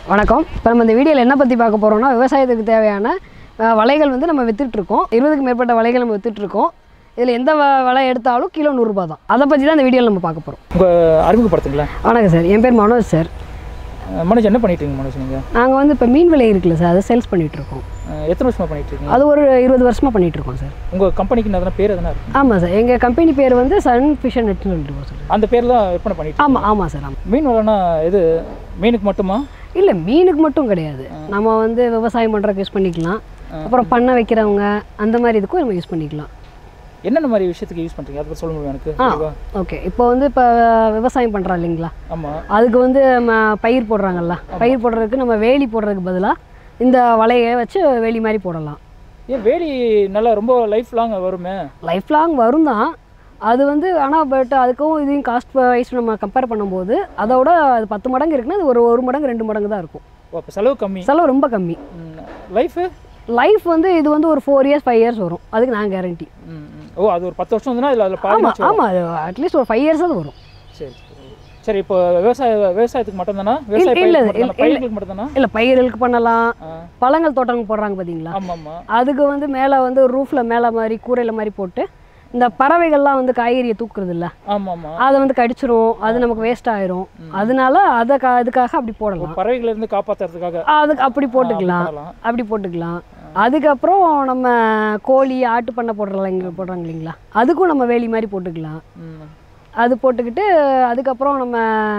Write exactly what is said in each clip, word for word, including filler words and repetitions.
வணக்கம். இப்போ நம்ம இந்த வீடியோவில் என்ன பற்றி பார்க்க போகிறோம்னா, விவசாயத்துக்கு தேவையான வலைகள் வந்து நம்ம விற்றுட்ருக்கோம். இருபதுக்கு மேற்பட்ட வலைகள் நம்ம விற்றுட்ருக்கோம். இதில் எந்த வ வலை எடுத்தாலும் கிலோ நூறுரூபா தான். அதை பற்றி தான் இந்த வீடியோவில் நம்ம பார்க்க போகிறோம். உங்கள் அறிமுகப்படுத்துங்களா? வணக்கம் சார், என் பேர் மனோஜ் சார். மனோஜ், என்ன பண்ணிட்டுருங்க மனோஜ் நீங்கள்? நாங்கள் வந்து இப்போ மீன் விலை இருக்குல்ல சார், அதை சேல்ஸ் பண்ணிகிட்ருக்கோம். எத்தனை வருஷமாக பண்ணிகிட்ருக்கீங்க? அது ஒரு இருபது வருஷமாக பண்ணிகிட்ருக்கோம் சார். உங்கள் கம்பெனிக்கு எதனா பேர் எதனா இருக்குது? ஆமாம் சார், எங்கள் கம்பெனி பேர் வந்து சன் ஃபிஷ் அண்ட் நெட்னு சொல்லிட்டு சார். அந்த பேர் தான் விற்பனை பண்ணிட்டு? ஆமாம் ஆமாம் சார். ஆமாம். மீன் வலைனா இது மீனுக்கு மட்டுமா? இல்லை, மீனுக்கு மட்டும் கிடையாது. நம்ம வந்து விவசாயம் பண்ணுறதுக்கு யூஸ் பண்ணிக்கலாம், அப்புறம் பண்ண வைக்கிறவங்க அந்த மாதிரி இதுக்கும் நம்ம யூஸ் பண்ணிக்கலாம். என்னென்ன மாதிரி விஷயத்துக்கு யூஸ் பண்ணுறீங்க, அதை சொல்ல முடியும் எனக்கு? ஆ ஓகே. இப்போ வந்து இப்போ விவசாயம் பண்ணுறோம் இல்லைங்களா? ஆமாம். அதுக்கு வந்து நம்ம பயிர் போடுறாங்கல்ல, பயிர் போடுறதுக்கு நம்ம வேலி போடுறதுக்கு பதிலாக இந்த வலையை வச்சு வேலி மாதிரி போடலாம். ஏன் வேலி நல்லா ரொம்ப லைஃப் லாங் வருமே? லைஃப் லாங் வரும் தான் அது வந்து. ஆனால் பட் அதுக்கும் இதையும் காஸ்ட் வைஸ் நம்ம கம்பேர் பண்ணும்போது அதோட அது பத்து மடங்கு இருக்குன்னா அது ஒரு ஒரு மடங்கு ரெண்டு மடங்கு தான் இருக்கும். அப்போ செலவு கம்மி? செலவு ரொம்ப கம்மி. லைஃபு லைஃப் வந்து இது வந்து ஒரு ஃபோர் இயர்ஸ் ஃபைவ் இயர்ஸ் வரும். அதுக்கு நான் கேரண்டி. ஓ, அது ஒரு பத்து வருஷம் வந்துன்னா இதில் அதில் பாதி? ஆமாம் ஆமாம், அது அட்லீஸ்ட் ஒரு ஃபைவ் இயர்ஸ் அது வரும். சரி சரி. இப்போ விவசாய விவசாயத்துக்கு மட்டும்தானா? இல்லை இல்லை பயிர்களுக்கு மட்டும்தானா? இல்லை, பயிர்களுக்கு பண்ணலாம். பழங்கள் தோட்டங்கள் போடுறாங்க பார்த்தீங்களா? ஆமாம் ஆமாம். அதுக்கு வந்து மேலே வந்து ரூஃபில் மேலே மாதிரி கூரையில் மாதிரி போட்டு இந்த பறவைகள்லாம் வந்து காய்கறியை தூக்குறது இல்லை? ஆமாம் ஆமாம். அதை வந்து கடிச்சிரும், அது நமக்கு வேஸ்ட் ஆயிரும். அதனால அதை கா அதுக்காக அப்படி போடலாம். பறவைகளிலிருந்து காப்பாற்றுறதுக்காக அதுக்கு அப்படி போட்டுக்கலாம், அப்படி போட்டுக்கலாம். அதுக்கப்புறம் நம்ம கோழி ஆட்டு பண்ணை போடுறாங்க போடுறாங்க இல்லைங்களா, அதுக்கும் நம்ம வேலி மாதிரி போட்டுக்கலாம். அது போட்டுக்கிட்டு அதுக்கப்புறம் நம்ம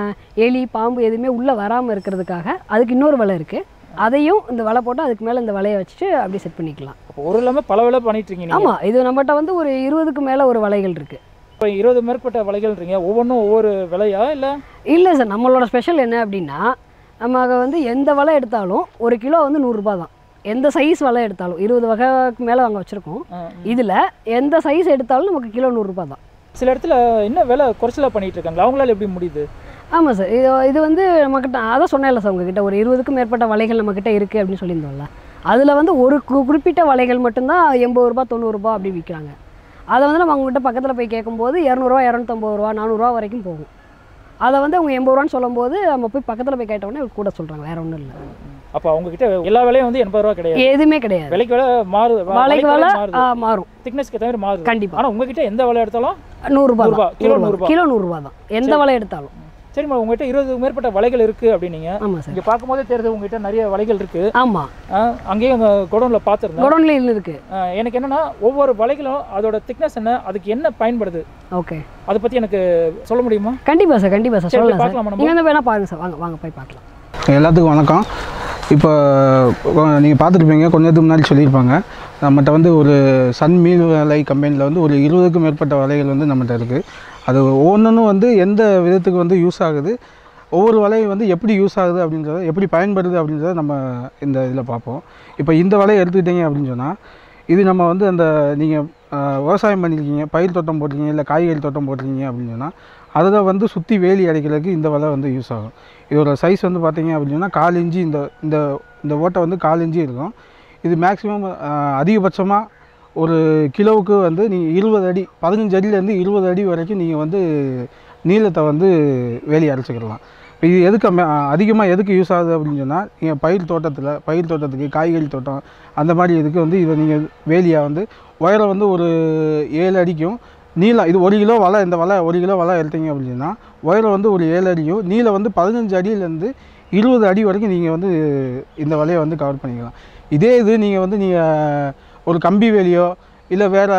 எலி பாம்பு எதுவுமே உள்ளே வராமல் இருக்கிறதுக்காக அதுக்கு இன்னொரு வலை இருக்குது. அதையும் இந்த வலை போட்டு அதுக்கு மேலே இந்த வலையை வச்சுட்டு அப்படி செட் பண்ணிக்கலாம். ஒரு இல்லாமல் பல வலை பண்ணிட்டு இருக்கீங்க? ஆமாம், இது நம்மகிட்ட வந்து ஒரு இருபதுக்கு மேலே ஒரு வலைகள் இருக்குது. இப்போ இருபது மேற்பட்ட வலைகள்ன்றீங்க, ஒவ்வொன்றும் ஒவ்வொரு விலையா இல்லை? இல்லை சார், நம்மளோட ஸ்பெஷல் என்ன அப்படின்னா, நம்ம வந்து எந்த வலை எடுத்தாலும் ஒரு கிலோ வந்து நூறுரூபா தான். எந்த சைஸ் வலை எடுத்தாலும் இருபது வகைக்கு மேலே வாங்க வச்சுருக்கோம். இதில் எந்த சைஸ் எடுத்தாலும் நமக்கு கிலோ நூறுரூபா தான். சில இடத்துல இன்னும் விலை குறைச்சலாக பண்ணிகிட்டு இருக்காங்க, அவங்களால எப்படி முடியுது? ஆமாம் சார், இது இது வந்து நம்மக்கிட்ட அதான் சொன்னேன்ல சார், உங்ககிட்ட ஒரு இருபதுக்கும் மேற்பட்ட வலைகள் நம்மக்கிட்ட இருக்குது அப்படின்னு சொல்லியிருந்தோம்ல. அதில் வந்து ஒரு குறிப்பிட்ட வலைகள் மட்டும்தான் எண்பது ரூபா தொண்ணூறுரூபா அப்படி விற்கிறாங்க. அதை வந்து நம்ம அவங்ககிட்ட பக்கத்தில் போய் கேட்கும்போது இரநூறுவா இரநூத்தம்பது ரூபா நானூறுரூவா வரைக்கும் போகும். அதை வந்து அவங்க எண்பது ரூபான்னு சொல்லும்போது நம்ம போய் பக்கத்தில் போய் கேட்டோன்னே கூட சொல்கிறாங்க, வேறு ஒன்றும் இல்லை. அப்போ அவங்ககிட்ட எல்லா விலையும் வந்து எண்பது ரூபா கிடையாது? எதுவுமே கிடையாது. விலைக்கு விலை மாறுது, விலைக்கு விலை மாறும், திக்னஸ்க்கு தவிர மாறுது. கண்டிப்பாக. ஆனால் உங்ககிட்ட எந்த விலை எடுத்தாலும் நூறுரூபா, கிலோ நூறுரூபா, கிலோ நூறுரூவா தான் எந்த விலை எடுத்தாலும். சரிம்மா, உங்ககிட்ட இருபது மேற்பட்ட வலைகள் இருக்குது அப்படின்னீங்க. ஆமாம் சார். இங்கே பார்க்கும்போதே தெரியுது உங்ககிட்ட நிறைய வலைகள் இருக்குது. ஆமாம், அங்கேயும் அந்த குடோனில் பார்த்துருந்தேன். குடோன்லேயும் இருக்குது. எனக்கு என்னென்னா, ஒவ்வொரு வலைகளும் அதோட திக்னஸ் என்ன, அதுக்கு என்ன பயன்படுது, ஓகே, அதை பற்றி எனக்கு சொல்ல முடியுமா? கண்டிப்பாக சார், கண்டிப்பாக சார், சொல்லலாம். பார்க்கலாமா? நீங்கள் வந்து வேணால் பாருங்கள் சார், வாங்க வாங்க போய் பார்க்கலாம். எல்லாத்துக்கும் வணக்கம். இப்போ நீங்கள் பார்த்துருப்பீங்க, கொஞ்ச நேரத்துக்கு முன்னாடி சொல்லியிருப்பாங்க, நம்மகிட்ட வந்து ஒரு சன் மீன் வலை கம்பெனியில் வந்து ஒரு இருபதுக்கும் மேற்பட்ட வலைகள் வந்து நம்மகிட்ட இருக்குது. அது ஒவ்வொன்றும் வந்து எந்த விதத்துக்கு வந்து யூஸ் ஆகுது, ஒவ்வொரு வலையும் வந்து எப்படி யூஸ் ஆகுது அப்படின்றத, எப்படி பயன்படுது அப்படின்றத நம்ம இந்த இதில் பார்ப்போம். இப்போ இந்த வலையை எடுத்துக்கிட்டீங்க அப்படின்னு சொன்னால், இது நம்ம வந்து அந்த நீங்கள் விவசாயம் பண்ணியிருக்கீங்க, பயிர் தோட்டம் போட்டிருக்கீங்க, இல்லை காய்கறி தோட்டம் போட்டிருக்கீங்க அப்படின்னு சொன்னால் அதை வந்து சுற்றி வேலி அடைக்கிறதுக்கு இந்த வலை வந்து யூஸ் ஆகும். இதோட சைஸ் வந்து பார்த்திங்க அப்படின்னு சொன்னால் கால் இன்ச்சு, இந்த இந்த இந்த ஓட்டை வந்து கால் இன்ச்சு இருக்கும். இது மேக்ஸிமம் அதிகபட்சமாக ஒரு கிலோவுக்கு வந்து நீங்கள் இருபது அடி பதினஞ்சு அடியிலேருந்து இருபது அடி வரைக்கும் நீங்கள் வந்து நீளத்தை வந்து வேலி அடைச்சிக்கிடலாம். இப்போ இது எதுக்கு அதிகமாக எதுக்கு யூஸ் ஆகுது அப்படின்னு சொன்னால், நீங்கள் பயிர் தோட்டத்தில் பயிர் தோட்டத்துக்கு காய்கறி தோட்டம் அந்த மாதிரி இதுக்கு வந்து இதை நீங்கள் வேலியாக வந்து உயரம் வந்து ஒரு ஏழு அடிக்கும் நீளம். இது ஒரு கிலோ வலை, இந்த வலை ஒரு கிலோ வலை எடுத்தீங்க அப்படின்னா உயரம் வந்து ஒரு ஏழு அடியும் நீளம் வந்து பதினஞ்சு அடியிலேருந்து இருபது அடி வரைக்கும் நீங்கள் வந்து இந்த வலையை வந்து கவர் பண்ணிக்கலாம். இதே இது நீங்கள் வந்து நீங்கள் ஒரு கம்பி வேலியோ இல்லை வேறு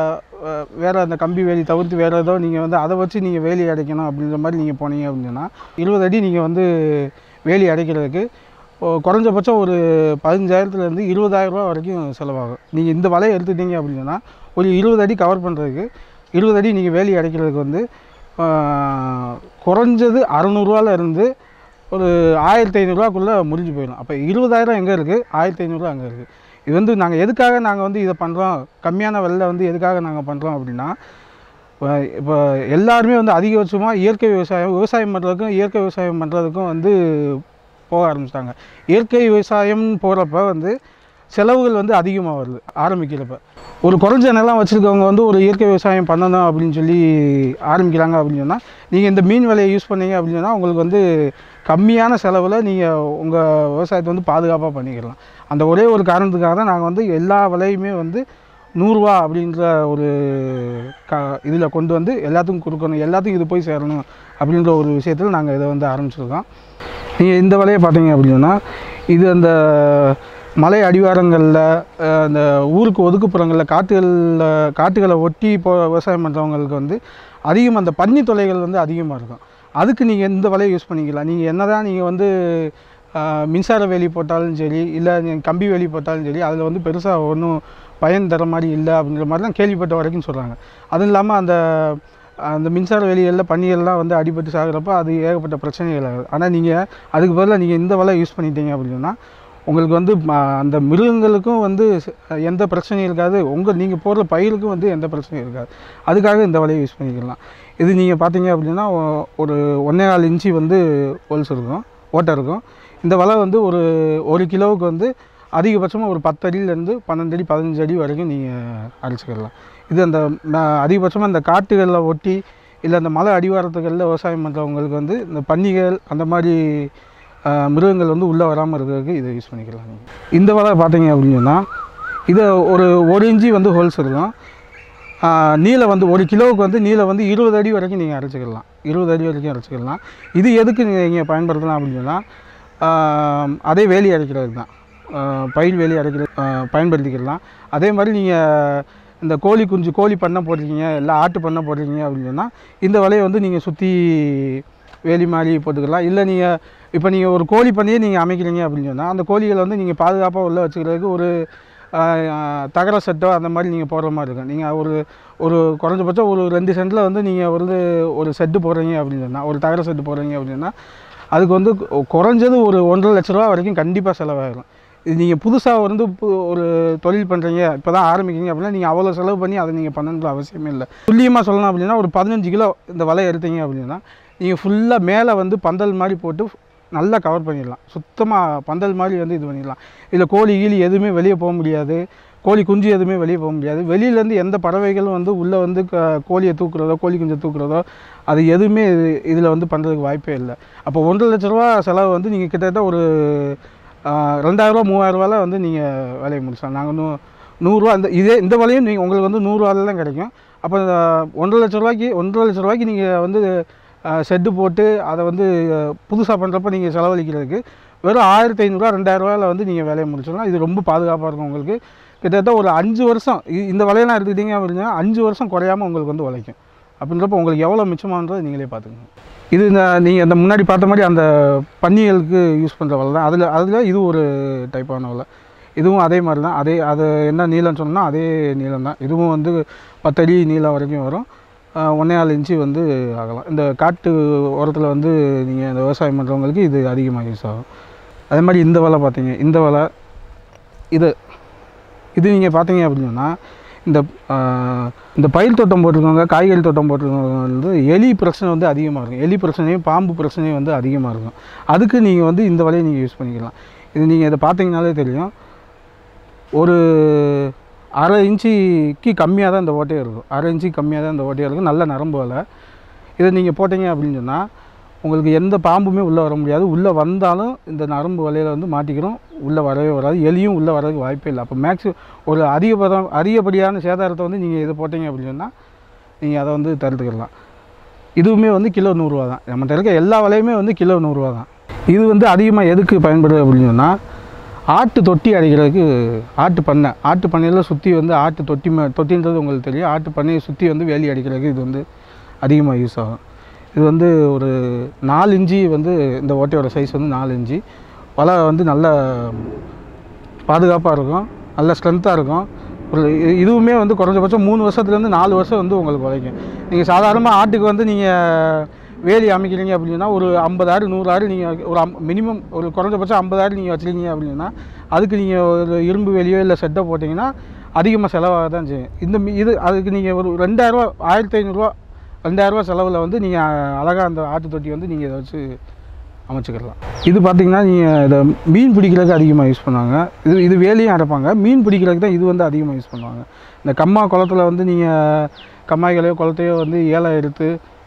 வேறு அந்த கம்பி வேலி தவிர்த்து வேறு ஏதோ நீங்கள் வந்து அதை வச்சு நீங்கள் வேலி அடைக்கணும் அப்படின்ற மாதிரி நீங்கள் போனீங்க அப்படின்னா இருபது அடி நீங்கள் வந்து வேலி அடைக்கிறதுக்கு குறைஞ்சபட்சம் ஒரு பதினஞ்சாயிரத்துலேருந்து இருபதாயிரரூபா வரைக்கும் செலவாகும். நீங்கள் இந்த வலையை எடுத்துட்டீங்க அப்படின்னா ஒரு இருபது அடி கவர் பண்ணுறதுக்கு, இருபது அடி நீங்கள் வேலி அடைக்கிறதுக்கு வந்து குறைஞ்சது அறநூறுவாவில் இருந்து ஒரு ஆயிரத்தி ஐநூறுரூவாக்குள்ளே முடிஞ்சு போயிடும். அப்போ இருபதாயிரம் எங்கே இருக்குது, ஆயிரத்தி ஐநூறுரூவா அங்கே இருக்குது. இது வந்து நாங்கள் எதுக்காக நாங்கள் வந்து இதை பண்ணுறோம், கம்மியான விலையில் வந்து எதுக்காக நாங்கள் பண்ணுறோம் அப்படின்னா, இப்போ எல்லாருமே வந்து அதிகபட்சமாக இயற்கை விவசாயம் விவசாயம் பண்ணுறதுக்கும் இயற்கை விவசாயம் பண்ணுறதுக்கும் வந்து போக ஆரம்பிச்சிட்டாங்க. இயற்கை விவசாயம் போகிறப்ப வந்து செலவுகள் வந்து அதிகமாக வருது ஆரம்பிக்கிறப்ப. ஒரு குறைஞ்ச நிலம் வச்சுருக்கவங்க வந்து ஒரு இயற்கை விவசாயம் பண்ணணும் அப்படின்னு சொல்லி ஆரம்பிக்கிறாங்க அப்படின்னு சொன்னால், நீங்கள் இந்த மீன் விலையை யூஸ் பண்ணீங்க அப்படின்னு சொன்னால் உங்களுக்கு வந்து கம்மியான செலவில் நீங்கள் உங்கள் விவசாயத்தை வந்து பாதுகாப்பாக பண்ணிக்கலாம். அந்த ஒரே ஒரு காரணத்துக்காக தான் நாங்கள் வந்து எல்லா விலையுமே வந்து நூறுரூவா அப்படின்ற ஒரு க இதில் கொண்டு வந்து எல்லாத்துக்கும் கொடுக்கணும், எல்லாத்துக்கும் இது போய் சேரணும் அப்படின்ற ஒரு விஷயத்தில் நாங்கள் இதை வந்து ஆரம்பிச்சிருக்கோம். நீங்கள் இந்த விலையை பார்த்தீங்க அப்படின்னா இது அந்த மலை அடிவாரங்களில் அந்த ஊருக்கு ஒதுக்குப்புறங்களில் காட்டுகளில் காட்டுகளை ஒட்டி இப்போ விவசாயம் பண்ணுறவங்களுக்கு வந்து அதிகமாக அந்த பன்னி தொல்லைகள் வந்து அதிகமாக இருக்கும். அதுக்கு நீங்கள் இந்த விலையை யூஸ் பண்ணிக்கலாம். நீங்கள் என்ன தான் நீங்கள் வந்து மின்சார வேலி போட்டாலும் சரி, இல்லை நீங்கள் கம்பி வேலி போட்டாலும் சரி, அதில் வந்து பெருசாக ஒன்றும் பயன் தர மாதிரி இல்லை அப்படிங்கிற மாதிரி தான் கேள்விப்பட்ட வரைக்கும் சொல்கிறாங்க. அதுவும் இல்லாமல் அந்த அந்த மின்சார வேலிகளில் பன்னிகள்லாம் வந்து அடிபட்டு சாகிறப்ப அது ஏகப்பட்ட பிரச்சனைகள் ஆகுது. ஆனால் நீங்கள் அதுக்கு பதிலாக நீங்கள் இந்த விலை யூஸ் பண்ணிட்டீங்க அப்படின்னா உங்களுக்கு வந்து அந்த மிருகங்களுக்கும் வந்து எந்த பிரச்சனையும் இருக்காது, உங்கள் நீங்கள் போடுற பயிருக்கும் வந்து எந்த பிரச்சனையும் இருக்காது. அதுக்காக இந்த விலையை யூஸ் பண்ணிக்கலாம். இது நீங்கள் பார்த்தீங்க அப்படின்னா ஒரு ஒன்றே நாலு இன்ச்சு வந்து ஹோல்ஸ் இருக்கும், ஓட்டை இருக்கும். இந்த விலை வந்து ஒரு ஒரு கிலோவுக்கு வந்து அதிகபட்சமாக ஒரு பத்து அடியிலேருந்து பன்னெண்டு அடி பதினஞ்சு அடி வரைக்கும் நீங்கள் அரைச்சிக்கலாம். இது அந்த அதிகபட்சமாக இந்த காட்டுகளில் ஒட்டி இல்லை அந்த மலை அடிவாரத்துகளில் விவசாயம் பண்ணுறவங்களுக்கு வந்து இந்த பன்னிகள் அந்த மாதிரி மிருகங்கள் வந்து உள்ளே வராமல் இருக்கிறதுக்கு இதை யூஸ் பண்ணிக்கலாம். நீங்கள் இந்த விலை பார்த்தீங்க அப்படின்னு சொன்னால் இதை ஒரு ஒரு இன்ச்சு வந்து ஹோல்ஸ் இருக்கும். நீளம் வந்து ஒரு கிலோவுக்கு வந்து நீளம் வந்து இருபது அடி வரைக்கும் நீங்கள் அரைச்சிக்கலாம், இருபது அடி வரைக்கும் அரைச்சிக்கலாம். இது எதுக்கு நீங்கள் பயன்படுத்தலாம் அப்படின்னு சொன்னால் அதே வேலி அரைக்கிறது தான், பயிர் வேலி அரைக்கிறது பயன்படுத்திக்கலாம். அதே மாதிரி நீங்கள் இந்த கோழி குஞ்சு கோழி பண்ணை போடுறீங்க இல்லை ஆட்டு பண்ணை போடுறீங்க அப்படின்னு சொன்னால் இந்த விலையை வந்து நீங்கள் சுற்றி வேலி மாதிரி போட்டுக்கலாம். இல்லை நீங்கள் இப்போ நீங்கள் ஒரு கோழி பண்ணையே நீங்கள் அமைக்கிறீங்க அப்படின்னு சொன்னால் அந்த கோழிகளை வந்து நீங்கள் பாதுகாப்பாக உள்ளே வச்சுக்கிறதுக்கு ஒரு தகர செட்டோ அந்த மாதிரி நீங்கள் போடுற மாதிரி இருக்கும். நீங்கள் ஒரு ஒரு குறைஞ்சபட்சம் ஒரு ரெண்டு சென்ட்டில் வந்து நீங்கள் வந்து ஒரு செட்டு போடுறீங்க அப்படின்னு சொன்னால், ஒரு தகர செட்டு போடுறீங்க அப்படின்னா அதுக்கு வந்து குறைஞ்சது ஒரு ஒன்றரை லட்ச ரூபா வரைக்கும் கண்டிப்பாக செலவாகிடும். இது நீங்கள் புதுசாக வந்து ஒரு தொழில் பண்ணுறீங்க, இப்போ தான் ஆரம்பிக்கிறீங்க அப்படின்னா நீங்கள் அவ்வளோ செலவு பண்ணி அதை நீங்கள் பண்ணணுன்ற அவசியமே இல்லை. துல்லியமாக சொல்லணும் அப்படின்னா ஒரு பதினஞ்சு கிலோ இந்த வலை எடுத்தீங்க அப்படின்னா நீங்கள் ஃபுல்லாக மேலே வந்து பந்தல் மாதிரி போட்டு நல்லா கவர் பண்ணிடலாம். சுத்தமாக பந்தல் மாதிரி வந்து இது பண்ணிடலாம். இதில் கோழி கீழி எதுவுமே வெளியே போக முடியாது, கோழி குஞ்சு எதுவுமே வெளியே போக முடியாது. வெளியிலேருந்து எந்த பறவைகளும் வந்து உள்ளே வந்து க கோழியை தூக்குறதோ கோழி குஞ்சை தூக்குறதோ அது எதுவுமே இதில் வந்து பண்ணுறதுக்கு வாய்ப்பே இல்லை. அப்போ ஒன்றரை லட்ச ரூபா செலவு வந்து நீங்கள் கிட்டத்தட்ட ஒரு ரெண்டாயிரரூவா மூவாயிரரூவாவில் வந்து நீங்கள் வேலையை முடிச்சலாம். நாங்கள் நூ நூறுரூவா இந்த இதே இந்த விலையும் நீங்கள் உங்களுக்கு வந்து நூறுரூவாவில் தான் கிடைக்கும். அப்போ ஒன்றரை லட்ச ரூபாய்க்கு ஒன்றரை லட்ச ரூபாய்க்கு நீங்கள் வந்து செட்டு போட்டு அதை வந்து புதுசாக பண்ணுறப்ப நீங்கள் செலவழிக்கிறதுக்கு வெறும் ஆயிரத்தி ஐநூறுரூவா ரெண்டாயிரரூவாவில் வந்து நீங்கள் வேலையை முடிச்சிடலாம். இது ரொம்ப பாதுகாப்பாக இருக்கும். உங்களுக்கு கிட்டத்தட்ட ஒரு அஞ்சு வருஷம் இந்த விலையெல்லாம் எடுத்துக்கிட்டீங்க அப்படின்னா அஞ்சு வருஷம் குறையாமல் உங்களுக்கு வந்து உழைக்கும். அப்படின்றப்ப உங்களுக்கு எவ்வளோ மிச்சமானதை நீங்களே பார்த்துக்கணும். இது இந்த நீங்கள் அந்த முன்னாடி பார்த்த மாதிரி அந்த பன்னிகளுக்கு யூஸ் பண்ணுற வலை தான். அதில் அதில் இது ஒரு டைப்பான வலை. இதுவும் அதே மாதிரி தான். அதே அது என்ன நீளம்னு சொன்னால் அதே நீளம் தான். இதுவும் வந்து பத்தடி நீளம் வரைக்கும் வரும். ஒன்றே நாலு இன்ச்சு வந்து ஆகலாம். இந்த காட்டு ஓரத்தில் வந்து நீங்கள் இந்த விவசாயம் பண்ணுறவங்களுக்கு இது அதிகமாக யூஸ் ஆகும். அதே மாதிரி இந்த வலை பார்த்தீங்க, இந்த வலை இது இது நீங்கள் பார்த்தீங்க அப்படின்னா இந்த இந்த பயிர் தோட்டம் போட்டிருக்கவங்க காய்கறி தோட்டம் போட்டிருக்கவங்க வந்து எலி பிரச்சனை வந்து அதிகமாக இருக்கும். எலி பிரச்சனையும் பாம்பு பிரச்சனையும் வந்து அதிகமாக இருக்கும். அதுக்கு நீங்கள் வந்து இந்த வலையை நீங்கள் யூஸ் பண்ணிக்கலாம். இது நீங்கள் இதை பார்த்தீங்கனாலே தெரியும், ஒரு அரை இன்ச்சுக்கு கம்மியாக தான் இந்த ஓட்டையாக இருக்கும். அரை இன்ச்சுக்கு கம்மியாக தான் இந்த ஓட்டையாக இருக்கும். நல்ல நரம்பு வலை. இதை நீங்கள் போட்டிங்க அப்படின்னு சொன்னால் உங்களுக்கு எந்த பாம்புமே உள்ளே வர முடியாது. உள்ளே வந்தாலும் இந்த நரம்பு வலையில் வந்து மாட்டிக்கிறோம், உள்ளே வரவே வராது. எலியும் உள்ளே வர்றதுக்கு வாய்ப்பே இல்லை. அப்போ மேக்ஸி ஒரு அதிகபதம் அதிகப்படியான சேதாரத்தை வந்து நீங்கள் இதை போட்டிங்க அப்படின்னு சொன்னால் நீங்கள் அதை வந்து தடுத்துக்கலாம். இதுவுமே வந்து கிலோ நூறுரூவா தான். நம்மகிட்ட இருக்க எல்லா வலையுமே வந்து கிலோ நூறுரூவா தான். இது வந்து அதிகமாக எதுக்கு பயன்படுது அப்படின்னு சொன்னால் ஆட்டு தொட்டி அடைக்கிறதுக்கு, ஆட்டு பண்ணை ஆட்டு பண்ணையில் சுற்றி வந்து ஆட்டு தொட்டி மே தொட்டின்றது உங்களுக்கு தெரியும். ஆட்டு பண்ணையை சுற்றி வந்து வேலி அடிக்கிறதுக்கு இது வந்து அதிகமாக யூஸ் ஆகும். இது வந்து ஒரு நாலு இன்ச்சு வந்து இந்த ஓட்டையோட சைஸ் வந்து நாலு இன்ச்சு. வலை வந்து நல்ல பாதுகாப்பாக இருக்கும், நல்ல ஸ்ட்ரென்த்தாக இருக்கும். ஒரு இதுவுமே வந்து குறைஞ்சபட்சம் மூணு வருஷத்துலேருந்து நாலு வருஷம் வந்து உங்களுக்கு உழைக்கும். நீங்கள் சாதாரணமாக ஆட்டுக்கு வந்து நீங்கள் வேலி அமைக்கிறீங்க அப்படின்னா ஒரு ஐம்பது ஆடு நூறு ஆடு நீங்கள் ஒரு அம் மினிமம் ஒரு குறைஞ்சபட்சம் ஐம்பது ஆடு நீங்கள் வச்சுருக்கீங்க அப்படின்னா அதுக்கு நீங்கள் ஒரு இரும்பு வேலியோ இல்லை செட்டை போட்டிங்கன்னா அதிகமாக செலவாக தான் செய்யும். இந்த இது அதுக்கு நீங்கள் ஒரு ரெண்டாயிரரூவா ஆயிரத்தி ஐநூறுரூவா ரெண்டாயிரரூவா செலவில் வந்து நீங்கள் அழகாக அந்த ஆட்டு தொட்டி வந்து நீங்கள் இதை வச்சு அமைச்சிக்கலாம். இது பார்த்திங்கன்னா நீங்கள் இதை மீன் பிடிக்கிறதுக்கு அதிகமாக யூஸ் பண்ணுவாங்க. இது இது வேலையும் அடைப்பாங்க. மீன் பிடிக்கிறதுக்கு தான் இது வந்து அதிகமாக யூஸ் பண்ணுவாங்க. இந்த கம்மா குளத்தில் வந்து நீங்கள் கம்மாய்களையோ குளத்தையோ வந்து ஏலம் எடுத்து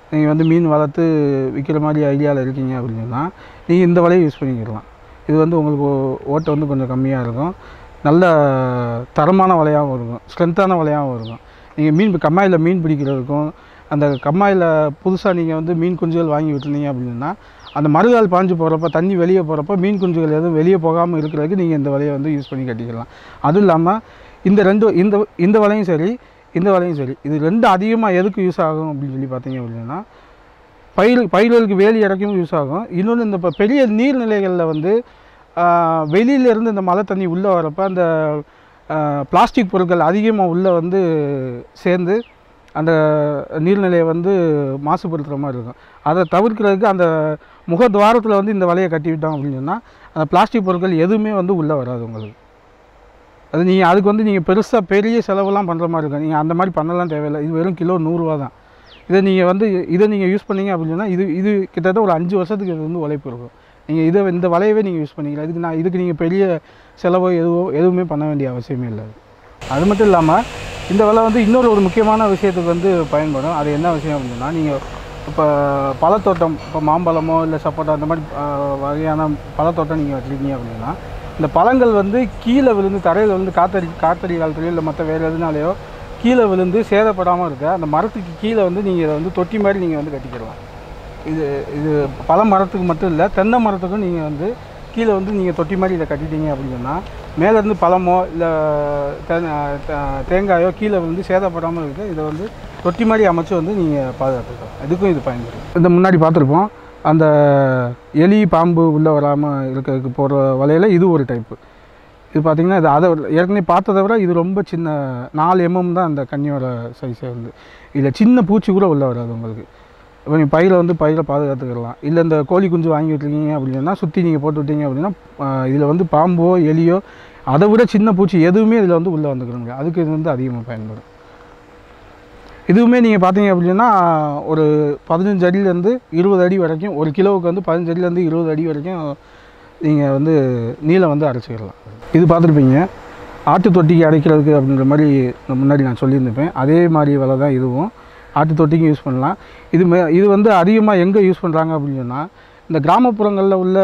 நீங்கள் வந்து மீன் வளர்த்து விற்கிற மாதிரி ஐடியாவில் இருக்கீங்க அப்படின்னா நீங்கள் இந்த வலையை யூஸ் பண்ணிக்கலாம். இது வந்து உங்களுக்கு ஓட்டை வந்து கொஞ்சம் கம்மியாக இருக்கும், நல்ல தரமான வலையாகவும் இருக்கும், ஸ்ட்ரென்த்தான வலையாகவும் இருக்கும். நீங்கள் மீன் கம்மாயில் மீன் பிடிக்கிறதுக்கும் அந்த கம்மாயில் புதுசாக நீங்கள் வந்து மீன் குஞ்சுகள் வாங்கி விட்டுருந்தீங்க அப்படின்னா அந்த மறுகால் பாஞ்சு போகிறப்ப தண்ணி வெளியே போகிறப்ப மீன் குஞ்சுகள் எதுவும் வெளியே போகாமல் இருக்கிறதுக்கு நீங்கள் இந்த வலையை வந்து யூஸ் பண்ணி கட்டிக்கலாம். அதுவும் இல்லாமல் இந்த ரெண்டு இந்த இந்த வலையும் சரி இந்த வலையும் சரி இது ரெண்டு அதிகமாக எதுக்கு யூஸ் ஆகும் அப்படின்னு சொல்லி பார்த்தீங்க அப்படின்னா பயிர் பயிர்களுக்கு வேலி இறக்கும் யூஸ் ஆகும். இன்னொன்று இந்த இப்போ பெரிய நீர்நிலைகளில் வந்து வெளியிலேருந்து இந்த மழை தண்ணி உள்ளே வரப்போ அந்த பிளாஸ்டிக் பொருட்கள் அதிகமாக உள்ளே வந்து சேர்ந்து அந்த நீர்நிலையை வந்து மாசுபடுத்துகிற மாதிரி இருக்கும். அதை தவிர்க்கிறதுக்கு அந்த முகத்வாரத்தில் வந்து இந்த வலையை கட்டி விட்டோம் அப்படின்னு சொன்னால் அந்த பிளாஸ்டிக் பொருட்கள் எதுவுமே வந்து உள்ளே வராது உங்களுக்கு. அது நீங்கள் அதுக்கு வந்து நீங்கள் பெருசாக பெரிய செலவெல்லாம் பண்ணுற மாதிரி இருக்கும். நீங்கள் அந்த மாதிரி பண்ணலாம் தேவையில்லை. இது வெறும் கிலோ நூறுரூவா தான். இதை நீங்கள் வந்து இதை நீங்கள் யூஸ் பண்ணீங்க அப்படின்னா இது இது கிட்டத்தட்ட ஒரு அஞ்சு வருஷத்துக்கு இது வந்து உழைப்பு இருக்கும். நீங்கள் இதை இந்த வலையவே நீங்கள் யூஸ் பண்ணிக்கலாம். இதுக்கு நான் இதுக்கு நீங்கள் பெரிய செலவோ எதுவோ எதுவுமே பண்ண வேண்டிய அவசியமே இல்லை. அது மட்டும் இல்லாமல் இந்த வலை வந்து இன்னொரு ஒரு முக்கியமான விஷயத்துக்கு வந்து பயன்படும். அது என்ன விஷயம் அப்படின்னா நீங்கள் இப்போ பழத்தோட்டம் இப்போ மாம்பழமோ இல்லை சப்போட்டா அந்த மாதிரி வகையான பழத்தோட்டம் நீங்கள் வச்சுருக்கீங்க அப்படின்னா இந்த பழங்கள் வந்து கீழே விழுந்து தரையில் விழுந்து காத்தடி காத்தடி காலத்துலையோ இல்லை மற்ற வேறு எதுனாலையோ கீழே விழுந்து சேதப்படாமல் இருக்க அந்த மரத்துக்கு கீழே வந்து நீங்கள் இதை வந்து தொட்டி மாதிரி நீங்கள் வந்து கட்டிக்கிடலாம். இது இது பல மரத்துக்கு மட்டும் இல்லை, தென்னை மரத்துக்கும் நீங்கள் வந்து கீழே வந்து நீங்கள் தொட்டி மாதிரி இதை கட்டிட்டீங்க அப்படின்னா மேலேருந்து பழமோ இல்லை தேங்காயோ கீழே வந்து சேதப்படாமல் இருக்க இதை வந்து தொட்டி மாதிரி அமைச்சு வந்து நீங்கள் பாதுகாத்துக்கலாம். இதுக்கும் இது பயன்படும். இந்த முன்னாடி பார்த்துருப்போம் அந்த எலி பாம்பு உள்ளே வராமல் இருக்கிறதுக்கு போகிற வலையில் இது ஒரு டைப்பு. இது பார்த்திங்கன்னா இது அதை ஏற்கனவே பார்த்ததை விட இது ரொம்ப சின்ன நாலு எம்எம் தான் அந்த கன்னியோட சைஸே வந்து. இதில் சின்ன பூச்சி கூட உள்ளே வராது உங்களுக்கு. இப்போ நீங்கள் பயிரை வந்து பயிரை பாதுகாத்துக்கலாம். இல்லை இந்த கோழி குஞ்சு வாங்கி விட்டுருக்கீங்க அப்படின்னா சுற்றி நீங்கள் போட்டு விட்டீங்க அப்படின்னா இதில் வந்து பாம்போ எலியோ அதை விட சின்ன பூச்சி எதுவுமே இதில் வந்து உள்ளே வந்துக்கிறோங்க. அதுக்கு இது வந்து அதிகமாக பயன்படும். இதுவுமே நீங்கள் பார்த்தீங்க அப்படின்னா ஒரு பதினஞ்சு அடியிலேருந்து இருபது அடி வரைக்கும் ஒரு கிலோவுக்கு வந்து பதினஞ்சு அடியிலேருந்து இருபது அடி வரைக்கும் நீங்கள் வந்து நீளம் வந்து அரைச்சிக்கலாம். இது பார்த்துருப்பீங்க ஆட்டு தொட்டிக்கு அடைக்கிறதுக்கு அப்படின்ற மாதிரி முன்னாடி நான் சொல்லியிருந்துப்பேன். அதே மாதிரி வலை தான் இதுவும். ஆட்டு தொட்டிக்கு யூஸ் பண்ணலாம். இது மே இது வந்து அதிகமாக எங்கே யூஸ் பண்ணுறாங்க அப்படின்னு சொன்னால் இந்த கிராமப்புறங்களில் உள்ள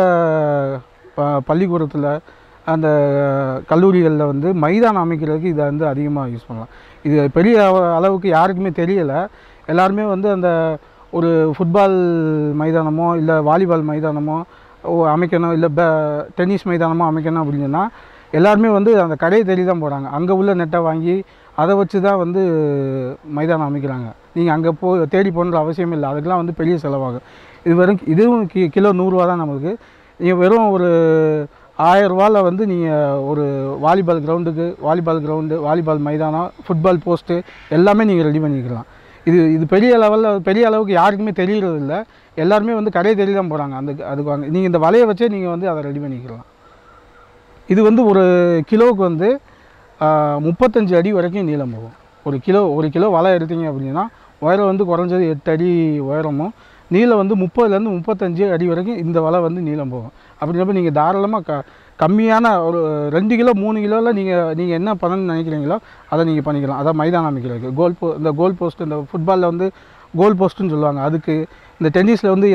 ப பள்ளிக்கூடத்தில் அந்த கல்லூரிகளில் வந்து மைதானம் அமைக்கிறதுக்கு இதை வந்து அதிகமாக யூஸ் பண்ணலாம். இது பெரிய அளவுக்கு யாருக்குமே தெரியலை. எல்லாருமே வந்து அந்த ஒரு ஃபுட்பால் மைதானமோ இல்லை வாலிபால் மைதானமோ அமைக்கணும் இல்லை ப டென்னிஸ் மைதானமோ அமைக்கணும் அப்படின்னு சொன்னால் எல்லாருமே வந்து அந்த கடையை தேடி தான் போகிறாங்க. அங்கே உள்ள நெட்டை வாங்கி அதை வச்சு தான் வந்து மைதானம் அமைக்கிறாங்க. நீங்கள் அங்கே போ தேடி போகணுன்ற அவசியம் இல்லை. அதுக்கெலாம் வந்து பெரிய செலவாகும். இது வெறும் இதுவும் கி கிலோ நூறுரூவா தான் நமக்கு. நீங்கள் வெறும் ஒரு ஆயரூவாவில் வந்து நீங்கள் ஒரு வாலிபால் கிரவுண்டுக்கு வாலிபால் கிரவுண்டு வாலிபால் மைதானம் ஃபுட்பால் போஸ்ட்டு எல்லாமே நீங்கள் ரெடி பண்ணிக்கலாம். இது இது பெரிய லெவலில் பெரிய அளவுக்கு யாருக்குமே தெரியறது இல்லை. எல்லாருமே வந்து கடையை தேடி தான் போகிறாங்க. அந்த அதுக்கு வாங்க நீங்கள் இந்த வலையை வச்சே நீங்கள் வந்து அதை ரெடி பண்ணிக்கலாம். இது வந்து ஒரு கிலோவுக்கு வந்து முப்பத்தஞ்சு அடி வரைக்கும் நீளம் போகும். ஒரு கிலோ ஒரு கிலோ வலை எடுத்தீங்க அப்படின்னா உயரம் வந்து குறைஞ்சது எட்டு அடி உயரமும் நீளம் வந்து முப்பதுலேருந்து முப்பத்தஞ்சு அடி வரைக்கும் இந்த வலை வந்து நீளம் போகும். அப்படின்றப்ப நீங்கள் தாராளமாக க கம்மியான ஒரு ரெண்டு கிலோ மூணு கிலோவில் நீங்கள் நீங்கள் என்ன பண்ணணும்னு நினைக்கிறீங்களோ அதை நீங்கள் பண்ணிக்கலாம். அதான் மைதானம் அமைக்கிறதுக்கு கோல் போ இந்த கோல் போஸ்ட் இந்த ஃபுட்பாலில் வந்து கோல் போஸ்ட்டுன்னு சொல்லுவாங்க. அதுக்கு இந்த டென்னிஸில் வந்து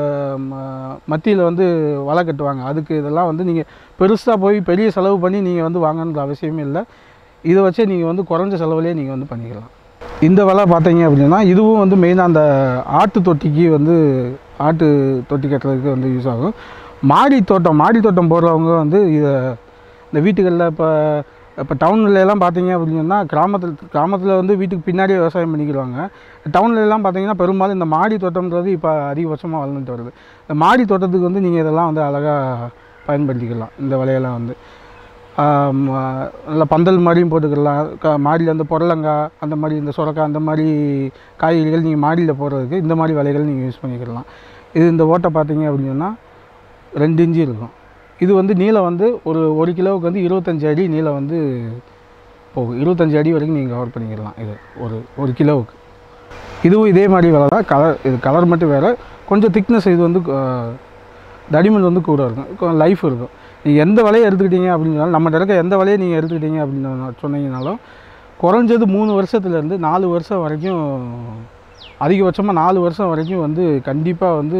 மத்தியில் வந்து வலை கட்டுவாங்க. அதுக்கு இதெல்லாம் வந்து நீங்கள் பெருசாக போய் பெரிய செலவு பண்ணி நீங்கள் வந்து வாங்கணுன்ற அவசியமே இல்லை. இதை வச்சே நீங்கள் வந்து குறைஞ்ச செலவுலேயே நீங்கள் வந்து பண்ணிக்கலாம். இந்த வலை பார்த்தீங்க அப்படின்னா இதுவும் வந்து மெயினாக அந்த ஆட்டு தொட்டிக்கு வந்து ஆட்டு தொட்டி கட்டுறதுக்கு வந்து யூஸ் ஆகும். மாடி தோட்டம் மாடி தோட்டம் போடுறவங்க வந்து இதை இந்த வீட்டுகளில் இப்போ இப்போ டவுன்லலாம் பார்த்தீங்க அப்படின்னா கிராமத்தில் கிராமத்தில் வந்து வீட்டுக்கு பின்னாடியே விவசாயம் பண்ணிக்கிடுவாங்க. டவுன்லலாம் பார்த்தீங்கன்னா பெரும்பாலும் இந்த மாடி தோட்டம்ன்றது இப்போ அதிகபட்சமாக வளர்ந்துட்டு வருது. இந்த மாடி தோட்டத்துக்கு வந்து நீங்கள் இதெல்லாம் வந்து அழகாக பயன்படுத்திக்கலாம். இந்த வலையெல்லாம் வந்து நல்லா பந்தல் மாதிரியும் போட்டுக்கலாம். க மாடியில் அந்த புடலங்காய் அந்த மாதிரி இந்த சுரக்காய் அந்த மாதிரி காய்கறிகள் நீங்கள் மாடியில் போடுறதுக்கு இந்த மாதிரி வலைகள் நீங்கள் யூஸ் பண்ணிக்கலாம். இது இந்த ஓட்டை பார்த்தீங்க அப்படின்னா ரெண்டு இன்ச்சு இருக்கும். இது வந்து நீளம் வந்து ஒரு ஒரு கிலோவுக்கு வந்து இருபத்தஞ்சி அடி நீளம் வந்து போகும். இருபத்தஞ்சி அடி வரைக்கும் நீங்கள் கவர் பண்ணிக்கலாம். இது ஒரு ஒரு கிலோவுக்கு. இதுவும் இதே மாதிரி வலை தான். கலர் இது கலர் மட்டும் வேறு. கொஞ்சம் திக்னஸ் இது வந்து தடிமன் வந்து கூட இருக்கும். லைஃப் இருக்கும். நீங்கள் எந்த வலையை எடுத்துக்கிட்டீங்க அப்படின்னாலும் நம்ம இருக்க எந்த வலையை நீங்கள் எடுத்துக்கிட்டீங்க அப்படின்னு சொன்னீங்கனாலும் குறைஞ்சது மூணு வருஷத்துலேருந்து நாலு வருஷம் வரைக்கும் அதிகபட்சமாக நாலு வருஷம் வரைக்கும் வந்து கண்டிப்பாக வந்து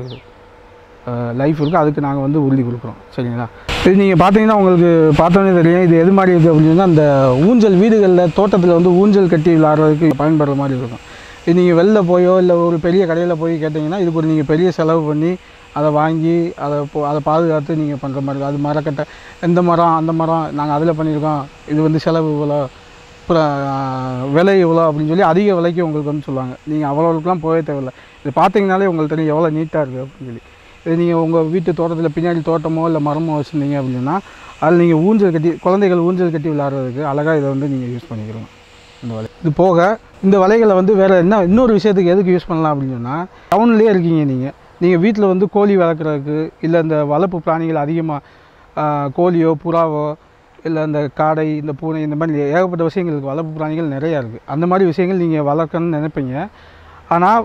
லைஃப் இருக்குது. அதுக்கு நாங்கள் வந்து உறுதி கொடுக்குறோம். சரிங்களா? இது நீங்கள் பார்த்தீங்கன்னா உங்களுக்கு பார்த்தோன்னே தெரியும் இது எது மாதிரி இருக்குது அப்படின்னு சொன்னால் அந்த ஊஞ்சல் வீடுகளில் தோட்டத்தில் வந்து ஊஞ்சல் கட்டி விளாட்றதுக்கு பயன்படுற மாதிரி இருக்கும். இது நீங்கள் வெளில போயோ இல்லை ஒரு பெரிய கடையில் போய் கேட்டிங்கன்னா இதுக்கு ஒரு நீங்கள் பெரிய செலவு பண்ணி அதை வாங்கி அதை போ அதை பாதுகாத்து நீங்கள் பண்ணுற மாதிரி இருக்கும். அது மரக்கட்டை இந்த மரம் அந்த மரம் நாங்கள் அதில் பண்ணியிருக்கோம், இது வந்து செலவு இவ்வளோ, அப்புறம் விலை இவ்வளோ அப்படின்னு சொல்லி அதிக விலைக்கு உங்களுக்கு வந்து சொல்லுவாங்க. நீங்கள் அவ்வளோக்கெலாம் போகவே தேவையில்லை. இது பார்த்தீங்கனாலே உங்களுக்கு தெரியும் எவ்வளோ நீட்டாக இருக்குது அப்படின்னு சொல்லி. இது நீங்கள் உங்கள் வீட்டு தோட்டத்தில் பின்னாடி தோட்டமோ இல்லை மரமோ வச்சுருந்தீங்க அப்படின்னா அதில் நீங்கள் ஊஞ்சல் கட்டி குழந்தைகள் ஊஞ்சல் கட்டி விளையாடுறதுக்கு அழகாக இதை வந்து நீங்கள் யூஸ் பண்ணிக்கிறோம். இந்த வலை இது போக இந்த வலைகளை வந்து வேறு என்ன இன்னொரு விஷயத்துக்கு எதுக்கு யூஸ் பண்ணலாம் அப்படின்னு சொன்னால் டவுன்லேயே இருக்கீங்க நீங்கள் நீங்கள் வீட்டில் வந்து கோழி வளர்க்குறதுக்கு இல்லை இந்த வளர்ப்பு பிராணிகள் அதிகமாக கோழியோ புறாவோ இல்லை இந்த காடை இந்த பூனை இந்த மாதிரி ஏகப்பட்ட விஷயங்களுக்கு வளர்ப்பு பிராணிகள் நிறையா இருக்குது. அந்த மாதிரி விஷயங்கள் நீங்கள் வளர்க்கணும்னு நினைப்பீங்க. ஆனால்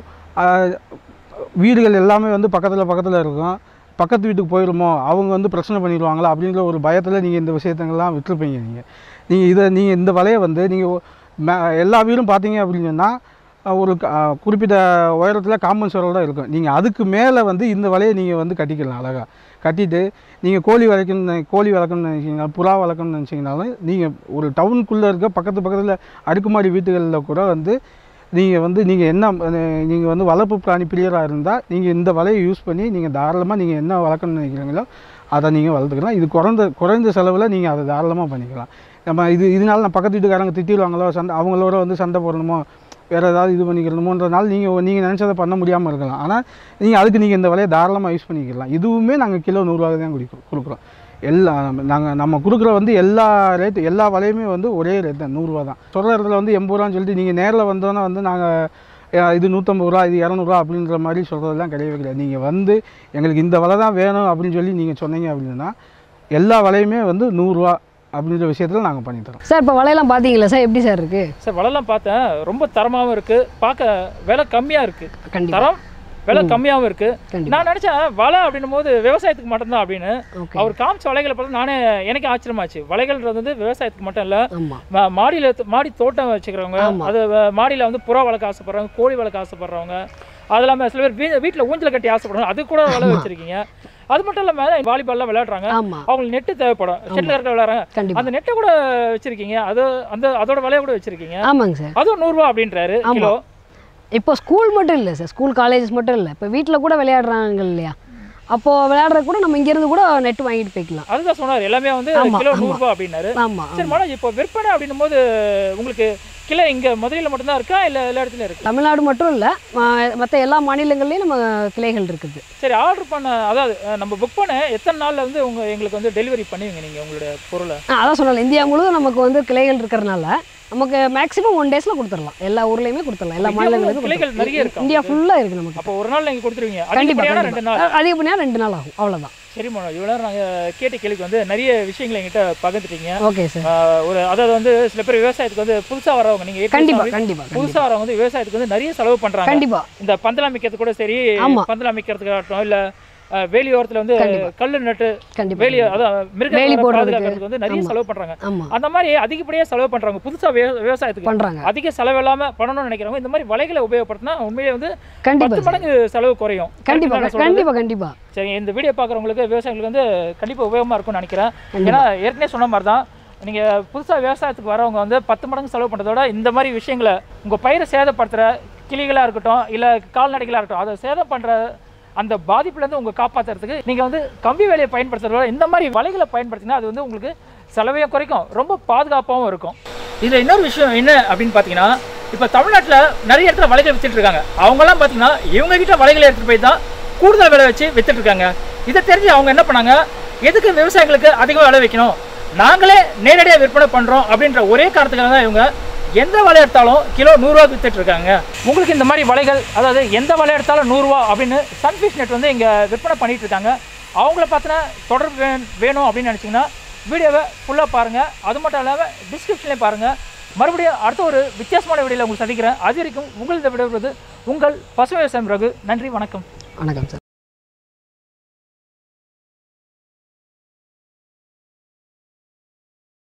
வீடுகள் எல்லாமே வந்து பக்கத்தில் பக்கத்தில் இருக்கும். பக்கத்து வீட்டுக்கு போயிடுமோ அவங்க வந்து பிரச்சனை பண்ணிடுவாங்களா அப்படின்ற ஒரு பயத்தில் நீங்கள் இந்த விஷயத்தங்கள்லாம் விட்டுருப்பீங்க. நீங்கள் நீங்கள் இதை நீங்கள் இந்த வலையை வந்து நீங்கள் மே எல்லா வீடும் பார்த்தீங்க அப்படின்னு சொன்னால் ஒரு குறிப்பிட்ட உயரத்தில் காம்பவுண்ட் சுவரோட இருக்கும். நீங்கள் அதுக்கு மேலே வந்து இந்த வலையை நீங்கள் வந்து கட்டிக்கலாம். அழகாக கட்டிட்டு நீங்கள் கோழி வளர்க்கணும்னு கோழி வளர்க்கணும்னு நினச்சிங்கன்னா புறா வளர்க்கணும்னு நினச்சிங்கனாலும் நீங்கள் ஒரு டவுனுக்குள்ளே இருக்க பக்கத்து பக்கத்தில் அடுக்குமாடி வீட்டுகளில் கூட வந்து நீங்கள் வந்து நீங்கள் என்ன நீங்கள் வந்து வளர்ப்பு பிராணி பிரியராக இருந்தால் நீங்கள் இந்த வலையை யூஸ் பண்ணி நீங்கள் தாராளமாக நீங்கள் என்ன வளர்க்கணும்னு நினைக்கிறீங்களோ அதை நீங்கள் வளர்த்துக்கலாம். இது குறைந்த குறைந்த செலவில் நீங்கள் அதை தாராளமாக பண்ணிக்கலாம். நம்ம இது இதனால நான் பக்கத்து வீட்டுக்காரங்க திட்டிடுவாங்களோ சண்டை அவங்களோட வந்து சண்டை போடணுமோ வேறு ஏதாவது இது பண்ணிக்கணுமோன்றனால நீங்கள் நீங்கள் நினச்சதை பண்ண முடியாமல் இருக்கலாம். ஆனால் நீங்கள் அதுக்கு நீங்கள் இந்த வலையை தாராளமாக யூஸ் பண்ணிக்கலாம். இதுவுமே நாங்கள் கிலோ நூறுரூவா தான் கொடுக்குறோம் கொடுக்குறோம் எல்லா நாங்கள் நம்ம கொடுக்குற வந்து எல்லா ரேட்டு எல்லா வலையுமே வந்து ஒரே ரேட் தான், நூறுரூவா தான். சொல்கிற இடத்துல வந்து எண்பது ரூபான்னு சொல்லிட்டு நீங்கள் நேரில் வந்தோன்னா வந்து நாங்கள் இது நூற்றம்பது ரூபா இது இரநூறுவா அப்படின்ற மாதிரி சொல்கிறதெல்லாம் கிடையவே கிடையாது. நீங்கள் வந்து எங்களுக்கு இந்த வலை தான் வேணும் அப்படின்னு சொல்லி நீங்கள் சொன்னீங்க அப்படின்னா எல்லா வலையுமே வந்து நூறுரூவா அப்படின்ற விஷயத்தில் நாங்கள் பண்ணித்தரோம். சார் இப்போ வலையெல்லாம் பார்த்தீங்களா சார், எப்படி சார் இருக்குது? சார் வலையெல்லாம் பார்த்தேன், ரொம்ப தரமாகவும் இருக்குது, பார்க்க விலை கம்மியாக இருக்குது. கண்டிப்பாக தரம் விலை கம்மியாகவும் இருக்குது. நான் நினச்சேன் வலை அப்படின்னும் போது விவசாயத்துக்கு மட்டும்தான் அப்படின்னு. அவர் காமிச்ச வலைகளை பார்த்து நானே எனக்கு ஆச்சரியமாச்சு. வலைகள்ன்றது வந்து விவசாயத்துக்கு மட்டும் இல்லை, மாடியில் மாடி தோட்டம் வச்சுக்கிறவங்க, அது மாடியில் வந்து புறா வளர்க்க ஆசைப்படுறவங்க, கோழி வளர்க்க ஆசைப்படுறவங்க, அது இல்லாமல் சில பேர் வீ வீட்டில் ஊஞ்சல் கட்டி ஆசைப்படுறாங்க, அது கூட வலை வச்சுருக்கீங்க. அது மட்டும் இல்லாமல் வாலிபால்லாம் விளையாடுறாங்க, அவங்களுக்கு நெட்டு தேவைப்படும், ஷட்டில் கரெக்டாக விளையாடுறாங்க, அந்த நெட்டை கூட வச்சிருக்கீங்க, அது அந்த அதோட விலையை கூட வச்சிருக்கீங்க. ஆமாங்க சார், அதுவும் நூறுரூவா அப்படின்றாரு கிலோ. இப்போ ஸ்கூல் மட்டும் இல்லை சார், ஸ்கூல் காலேஜஸ் மட்டும் இல்லை, இப்போ வீட்டில் கூட விளையாடுறாங்க இல்லையா, அப்போது விளையாடுறது கூட நம்ம இங்கேருந்து கூட நெட் வாங்கிட்டு போய்க்கலாம். அதுதான் சொன்னார், எல்லாமே வந்து கிலோ நூறுரூவா அப்படின்னாரு. ஆமாம் சரி மேடம், இப்போ விற்பனை அப்படின்னும் போது உங்களுக்கு கிலோ இங்கே மதுரையில் மட்டும்தான் இருக்கா இல்லை எல்லா இடத்துலையும் இருக்குது? தமிழ்நாடு மட்டும் இல்லை, மற்ற எல்லா மாநிலங்கள்லேயும் நம்ம கிளைகள் இருக்குது. சரி, ஆர்டர் பண்ண அதாவது நம்ம புக் பண்ண எத்தனை நாளில் வந்து உங்கள் எங்களுக்கு வந்து டெலிவரி பண்ணுவீங்க நீங்கள் உங்களுடைய பொருளை? அதான் சொன்னல, இந்தியா முழுவதும் நமக்கு வந்து கிளைகள் இருக்கிறனால நமக்கு மேக்ஸிமம் ஒன் டேஸில் கொடுத்துடலாம். எல்லா ஊர்லேயுமே கொடுத்துடலாம், எல்லா மாநிலங்களுக்கும் கிளைகள் நிறைய இருக்குது, இந்தியா ஃபுல்லாக இருக்குது நமக்கு. அப்போ ஒரு நாள் நீங்கள் கொடுத்துருவீங்க? கண்டிப்பாக ரெண்டு நாள் அதிகப்படியாக ரெண்டு நாள் ஆகும், அவ்வளோதான். சரி மேடம், இவ்வளோ நாங்கள் கேட்ட கேள்விக்கு வந்து நிறைய விஷயங்களை எங்கிட்ட பகிர்ந்துட்டீங்க. Okay sir. ஒரு அதாவது வந்து சில பேர் விவசாயத்துக்கு வந்து புதுசாக வரவங்க, நீங்கள் கண்டிப்பாக கண்டிப்பாக புதுசாக வரவங்க வந்து விவசாயத்துக்கு வந்து நிறைய செலவு பண்ணுறாங்க. கண்டிப்பாக இந்த பந்தல் அமைக்கிறது கூட சரி, பந்தல் அமைக்கிறதுக்கு ஆகட்டும், இல்லை வேலியோரத்தில் வந்து கல்லு நட்டு வேலி அதான் மிருக பாதுகாக்கிறதுக்கு வந்து நிறைய செலவு பண்றாங்க. அந்த மாதிரி அதிகப்படியாக செலவு பண்றாங்க. புதுசா விவசாயத்துக்கு பண்றாங்க, அதிக செலவு இல்லாம பண்ணணும்னு நினைக்கிறவங்க இந்த மாதிரி வலைகளை உபயோகப்படுத்தினா உண்மையிலே வந்து பத்து மடங்கு செலவு குறையும். கண்டிப்பா கண்டிப்பா கண்டிப்பா. சரி, இந்த வீடியோ பார்க்குறவங்களுக்கு விவசாயிகளுக்கு வந்து கண்டிப்பா உபயோகமா இருக்கும்னு நினைக்கிறேன். ஏன்னா ஏற்கனவே சொன்ன மாதிரி தான், நீங்கள் புதுசாக விவசாயத்துக்கு வரவங்க வந்து பத்து மடங்கு செலவு பண்ணுறதோட இந்த மாதிரி விஷயங்களை உங்கள் பயிரை சேதப்படுத்துகிற கிளிகளாக இருக்கட்டும் இல்லை கால்நடைகளாக இருக்கட்டும், அதை சேதம் பண்ணுற அந்த பாதிப்புலேருந்து உங்கள் காப்பாற்றுறதுக்கு நீங்கள் வந்து கம்பி வேலையை பயன்படுத்துறதோட இந்த மாதிரி வலைகளை பயன்படுத்தினா அது வந்து உங்களுக்கு செலவையும் குறைக்கும், ரொம்ப பாதுகாப்பாகவும் இருக்கும். இதில் இன்னொரு விஷயம் என்ன அப்படின்னு பார்த்தீங்கன்னா, இப்போ தமிழ்நாட்டில் நிறைய இடத்துல வலைகள் வித்துட்டு இருக்காங்க. அவங்கெல்லாம் பார்த்தீங்கன்னா இவங்ககிட்ட வலைகளை எடுத்துகிட்டு போய் தான் கூடுதல் விலை வச்சு வித்துட்டு இருக்காங்க. இதை தெரிஞ்சு அவங்க என்ன பண்ணாங்க, எதுக்கு விவசாயிகளுக்கு அதிகமாக விலை வைக்கணும், நாங்களே நேரடியாக விற்பனை பண்ணுறோம் அப்படின்ற ஒரே காரணத்துக்காக தான் இவங்க எந்த வலை எடுத்தாலும் கிலோ நூறுரூவாக்கு வித்துட்டு இருக்காங்க. உங்களுக்கு இந்த மாதிரி வலைகள், அதாவது எந்த வலை எடுத்தாலும் நூறுரூவா அப்படின்னு சன்ஃபிஷ் நெட் வந்து இங்கே விற்பனை பண்ணிட்டு இருக்காங்க. அவங்கள பார்த்தினா தொடர்பு வே வேணும் அப்படின்னு நினச்சிங்கன்னா வீடியோவை ஃபுல்லாக பாருங்கள். அது மட்டும் இல்லாமல் டிஸ்கிரிப்ஷன்லேயே பாருங்கள். மறுபடியும் அடுத்த ஒரு வித்தியாசமான வீடியோவில் உங்களுக்கு சந்திக்கிறேன். அது வரைக்கும் உங்களது விடுவது உங்கள் பசுமை விவசாயம் ரகு. நன்றி, வணக்கம். வணக்கம் சார்.